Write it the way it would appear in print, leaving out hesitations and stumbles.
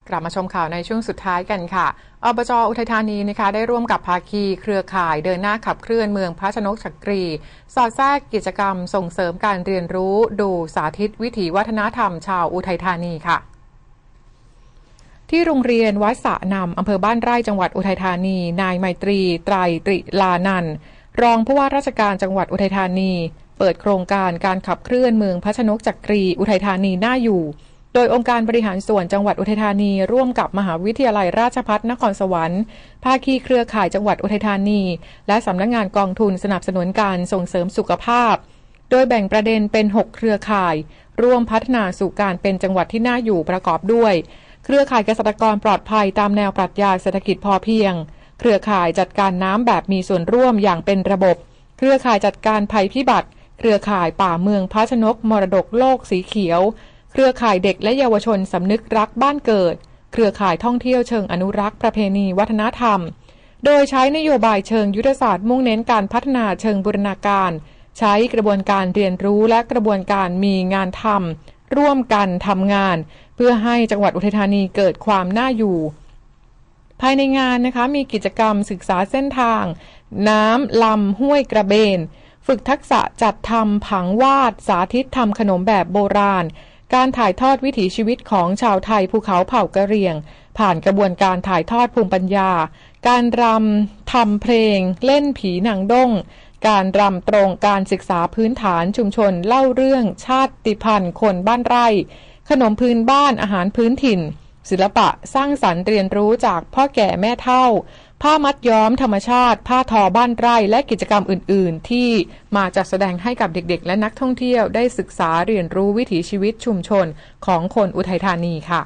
กลับมาชมข่าวในช่วงสุดท้ายกันค่ะอบจ.อุทัยธานีนะคะได้ร่วมกับภาคีเครือข่ายเดินหน้าขับเคลื่อนเมืองพระชนกจักรีสอดแทรกกิจกรรมส่งเสริมการเรียนรู้ดูสาธิตวิถีวัฒนธรรมชาวอุทัยธานีค่ะที่โรงเรียนวัดสะนำอำเภอบ้านไร่จังหวัดอุทัยธานีนายไมตรีไตรตริลานันท์รองผู้ว่าราชการจังหวัดอุทัยธานีเปิดโครงการการขับเคลื่อนเมืองพระชนกจักรีอุทัยธานีน่าอยู่โดยองค์การบริหารส่วนจังหวัดอุทัยธานีร่วมกับมหาวิทยาลัยราชภัฏนครสวรรค์ภาคีเครือข่ายจังหวัดอุทัยธานีและสำนักงานกองทุนสนับสนุนการส่งเสริมสุขภาพโดยแบ่งประเด็นเป็น6เครือข่ายร่วมพัฒนาสู่การเป็นจังหวัดที่น่าอยู่ประกอบด้วยเครือข่ายเกษตรกรปลอดภัยตามแนวปรัชญาเศรษฐกิจพอเพียงเครือข่ายจัดการน้ำแบบมีส่วนร่วมอย่างเป็นระบบเครือข่ายจัดการภัยพิบัติเครือข่ายป่าเมืองพระชนกมรดกโลกสีเขียวเครือข่ายเด็กและเยาวชนสำนึกรักบ้านเกิดเครือข่ายท่องเที่ยวเชิงอนุรักษ์ประเพณีวัฒนธรรมโดยใช้นโยบายเชิงยุทธศาสตร์มุ่งเน้นการพัฒนาเชิงบูรณาการใช้กระบวนการเรียนรู้และกระบวนการมีงานทำร่วมกันทำงานเพื่อให้จังหวัดอุทัยธานีเกิดความน่าอยู่ภายในงานนะคะมีกิจกรรมศึกษาเส้นทางน้ำลำห้วยกระเบนฝึกทักษะจัดทำผังวาดสาธิตทำขนมแบบโบราณการถ่ายทอดวิถีชีวิตของชาวไทยภูเขาเผ่ากะเหรี่ยงผ่านกระบวนการถ่ายทอดภูมิปัญญาการรำทำเพลงเล่นผีนางด้งการรำตรงการศึกษาพื้นฐานชุมชนเล่าเรื่องชาติพันธุ์คนบ้านไร่ขนมพื้นบ้านอาหารพื้นถิ่นศิลปะสร้างสรรค์เรียนรู้จากพ่อแก่แม่เฒ่าผ้ามัดย้อมธรรมชาติผ้าทอบ้านไร่และกิจกรรมอื่นๆที่มาจัดแสดงให้กับเด็กๆและนักท่องเที่ยวได้ศึกษาเรียนรู้วิถีชีวิตชุมชนของคนอุทัยธานีค่ะ